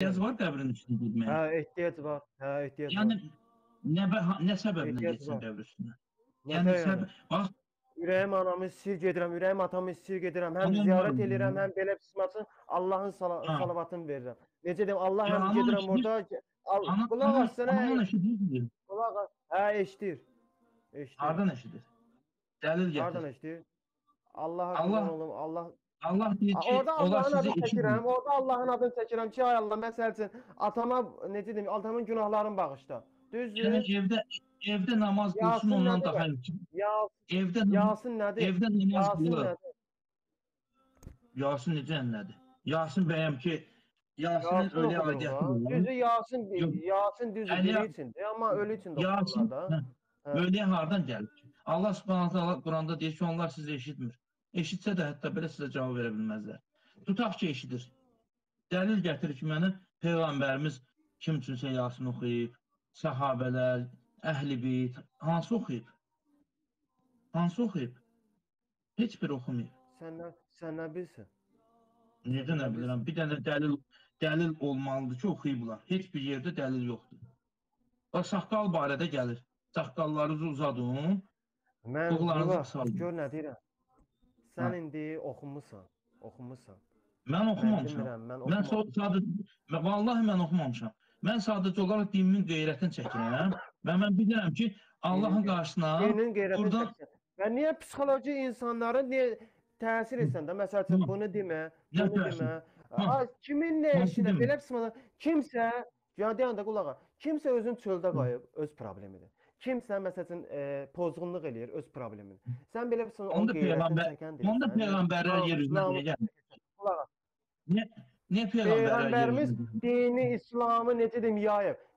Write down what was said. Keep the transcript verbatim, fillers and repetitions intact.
ehtiyac yəni. var qəbrin üstünə getməyə? Hə, ehtiyac var. Hə, ehtiyac Yəni var. nə bə nə səbəblə Ehtiyac getsin var. qəbr üstünə? Nətər Yəni yəni? səbəb bax Ürəyim anamı istir gedirəm, ürəyim atamı istir gedirəm. Həm tamam var ziyarət mı? eləyirəm, həm belə psixmasın Allahın sala Ha. salavatını verirəm. Necə deyim, Allah Ya həm anan gedirəm eşidir. orada al, Anan qulaq anan as sənə, anan eşidir. qulaq as. Hə, eşidir. Eşidir. Hardan eşidir? Dəlil Hardan gətir. eşidir? Allaha qurban Allah olum, Allah. Allah deyir ki, Orada onlar Allahın sizi adını eşitmir. çəkirəm, orada Allahın adını çəkirəm ki, ay Allah, məsəl üçün atama, necə deyim, atamın günahlarını bağışla. Düzdür? Yəni evdə evdə namaz qılsın Yasin ondan nədir? daha yaxşı. Yasin, Evdə nam- Yasin nədir? evdə namaz Yasin qılır. nədir? Yasin necə nədir? Yasin bəyəm ki, Yasinin Yasin ölü oxuduruq aidiyyəti da. var. Düzdür, Yasin, Yox. Yasin düzdür, Yəni, diri içindir, amma ölü üçün də Yasin oxudurlar da. hə, Hə. ölüyə hardan gəlir ki? Allah Subhanahu taala Quranda deyir ki, onlar sizi eşitmir. Eşitsə də hətta belə sizə cavab verə bilməzlər. Tutaq ki, eşidir. Dəlil gətirir ki, mənim peyğəmbərimiz kim üçünsə Yasin oxuyub, səhabələr, əhl-i beyt hansı oxuyub? Hansı oxuyub? Heç bir oxumayıb. Sən nə, sən nə bilirsən? Necə nə bilirəm? Bir dənə dəlil dəlil olmalıdır ki, oxuyublar. Heç bir yerdə dəlil yoxdur. Bax, saqqal barədə gəlir. Saqqallarınızı uzadın, Mən bığlarınızı qulaq, qısaldım. gör nə deyirəm. Sən Hə. indi oxumusan, oxumusan. Mən oxumamışam. demirəm, mən Mən oxumamışam. sadəcə, vallahi mən oxumamışam. Mən sadəcə olaraq dinimin qeyrətini çəkirəm və mən bilirəm ki, Allahın qarşısına Dinin qeyrətini buradan çəksən. Və niyə psixoloji insanların niyə təsir etsən də, məsəl üçün Hı. bunu demə, Nə bunu təsir? demə. Hı. Ay, kimin nə Hansı işinə, demə? belə psixoloji, kimsə, ya deyən də qulağa, kimsə özün çöldə qayıb, öz problemidir. Kimsə məsəl üçün e, pozğunluq eləyir, öz problemidir. Sən belə bir onun Onda qeyrətini peyğəmbər, çəkən deyirsən. onda peyğəmbərlər yer üzünə niyə gəlir? Qulağa. Niyə, niyə peyğəmbərlər yer Peyğəmbərimiz üzünə gəlir? dini, İslamı necə deyim, yayıb.